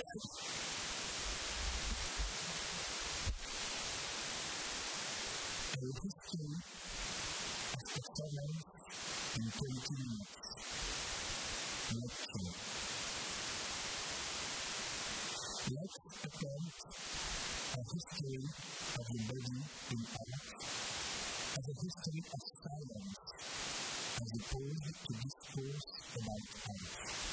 A history of performance in 20 minutes. Lecture. Let's attempt a history of the body in art as a history of silence as opposed to discourse about art.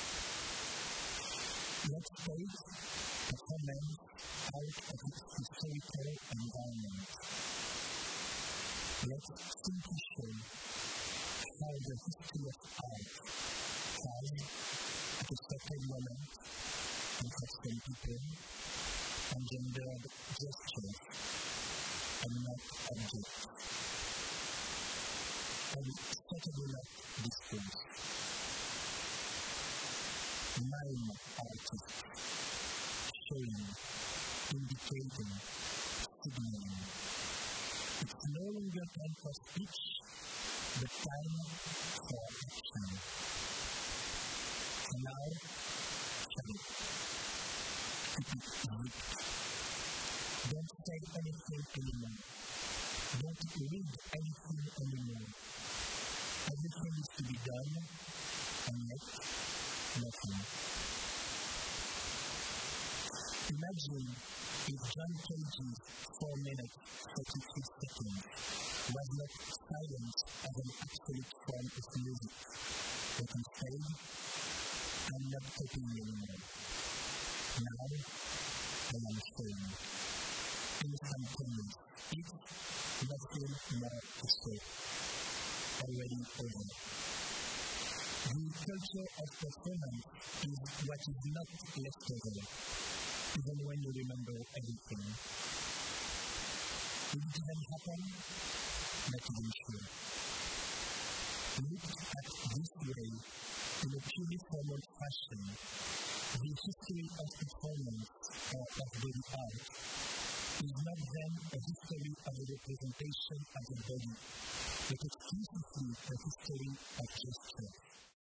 Let's take performance out of its historical environment. Let's simply show how the history of art has, at a certain moment, and for some people, engendered gestures and not objects. And Saturday night discourse. Mime artists, showing, indicating, signaling. It's no longer time for speech, but time for action. And now, shadow. Keep it zipped. Don't say anything anymore. Don't read anything anymore. Everything is to be done, and yet, nothing. Imagine if John Cage's 4 minutes, 33 seconds was not silence as an absolute form of music, but instead, I'm not copying anymore. Now, I am showing. Instantaneous. It's nothing more to say. Already over. The culture of performance is what is not left over, even when you remember everything. Will it even happen? Not even sure. Looked at this way, in a purely formal fashion, the history of performance or of body art is not then a history of the representation of the body, but exclusively a history of gesture.